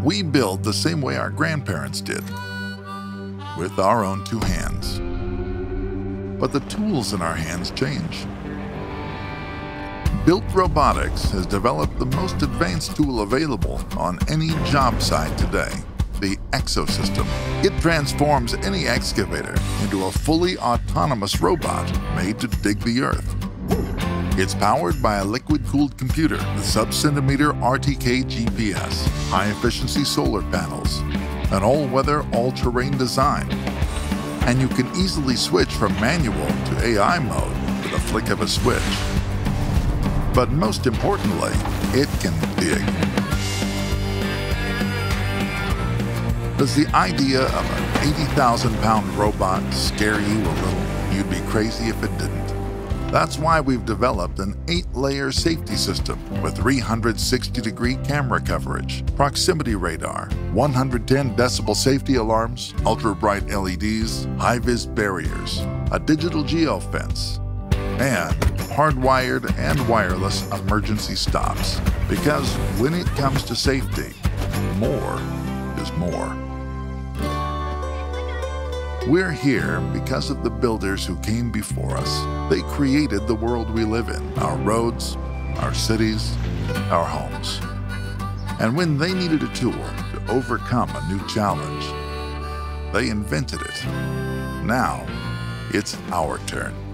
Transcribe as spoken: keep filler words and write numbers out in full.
We build the same way our grandparents did, with our own two hands. But the tools in our hands change. Built Robotics has developed the most advanced tool available on any job site today, the Exosystem. It transforms any excavator into a fully autonomous robot made to dig the earth. It's powered by a liquid-cooled computer with sub-centimeter R T K G P S, high-efficiency solar panels, an all-weather, all-terrain design. And you can easily switch from manual to A I mode with a flick of a switch. But most importantly, it can dig. Does the idea of an eighty thousand pound robot scare you a little? You'd be crazy if it didn't. That's why we've developed an eight-layer safety system with three hundred sixty degree camera coverage, proximity radar, one hundred ten decibel safety alarms, ultra-bright L E Ds, high-vis barriers, a digital geofence, and hardwired and wireless emergency stops. Because when it comes to safety, more is more. We're here because of the builders who came before us. They created the world we live in, our roads, our cities, our homes. And when they needed a tool to overcome a new challenge, they invented it. Now, it's our turn.